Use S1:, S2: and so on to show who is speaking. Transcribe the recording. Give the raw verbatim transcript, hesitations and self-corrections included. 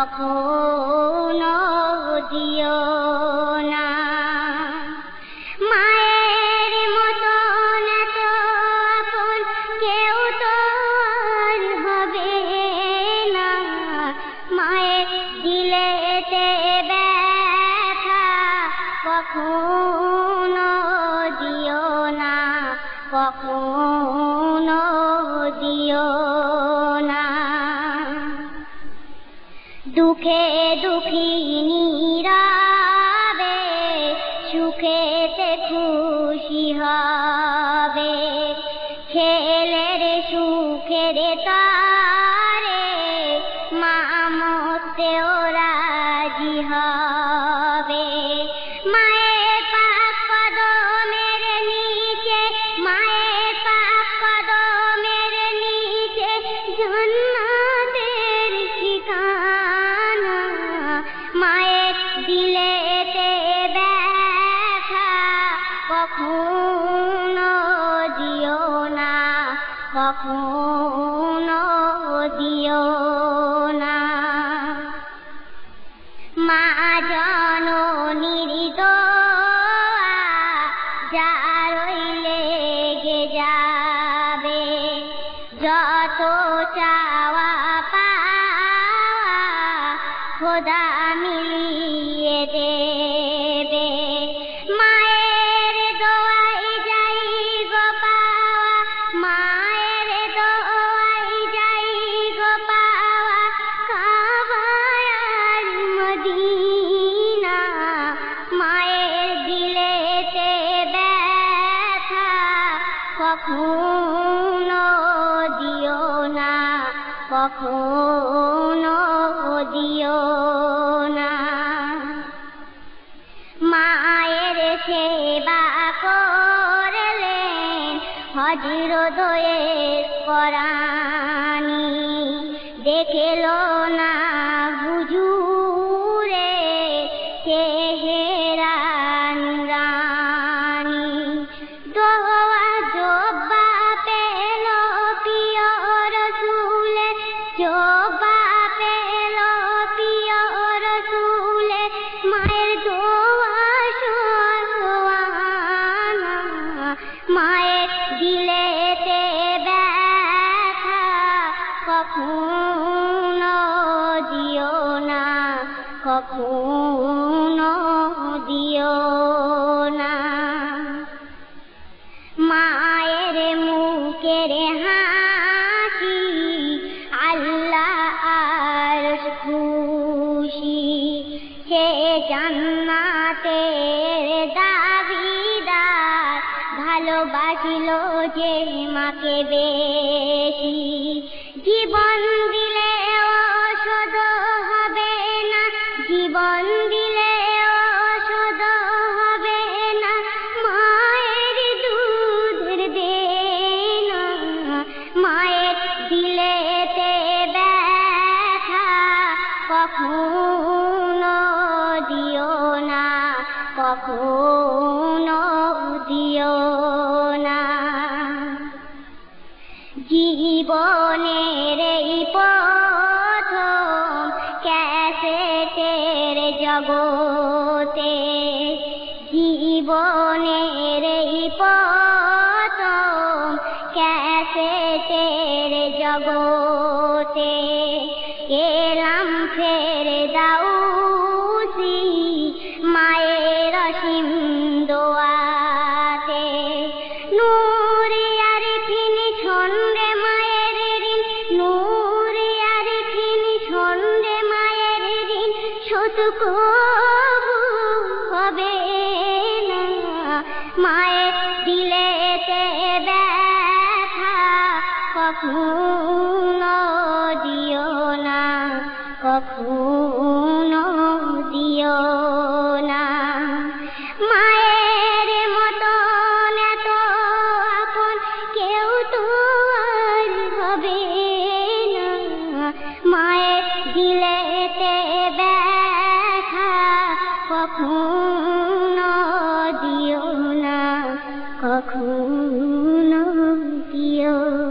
S1: কখনো দিও না। মায়ের মতন এত আপন কেউ তো আর হবে না। মায়ের দিলেতে ব্যথা কখনো দিও না, কখনো দিও না। দুঃখে দুঃখিনী রবে, সুখেতে খুশি হবে। ছেলের সুখের তরে মা মরতেও রাজি হবে। মায়ের পাক কদমের নিচে, মায়ের পাক কদমের নিচে জান্নাতের ঠিকানা। মায়ের দিলেতে ব্যথা কখনো দিও না, কখনো দিও না। মা জননীর দোয়া যারই লেগে যাবে, যত চাওয়া পাওয়া খোদা মিলিয়ে দেবে। মায়ের দোয়াই যাই গো পাওয়া, মায়ের দোয়াই যাই গো পাওয়া। কাবা আর মদিনা, মায়ের দিলেতে ব্যথা কখনো দিও না, কখনো দিও না। মায়ের সেবা করলেন হযরত পরাণী, দেখল না হুজুরে চেহারা নুরানী। দোয়া জব্বা পেল প্রিয় রসুলে, জব্বা পেল প্রিয় রসুলে। মায়ের দোয়া সোয়ানা, মায়ের দিলেতে ব্যথা কখনো দিও না, কখনো দিও না। মায়ের মুখের হাসি আল্লাহ আরশ খুশি। সে জান্নাতের দাবিদার, ভালোবাসিল যে মাকে বেশি। জীবন দিলেও শোধ হবে না, জীবন দিলেও শোধ হবে না। মায়ের দুধের দেনা, মায়ের দিলেতে ব্যথা কখনো দিও না, কখনো দিও না। জীবনের এই প্রথম ক্যাসেটের জগতে, জীবনের এই প্রথম ক্যাসেটের জগতে। এলাম ফেরদাউসি মায়ের অসীম দোয়াতে। নূরে আরিফিন ছন্দে মায়ের ঋণ, নূরে আরিফিন ছন্দে মায়ের ঋণ শোধ কবু হবে না। মায়ের দিলেতে ব্যথা কখনো দিও না, কখনো দিও না। মায়ের মতন এত আপন কেউ তো আর হবে না। মায়ের দিলেতে ব্যথা কখনো দিও না, কখনো দিও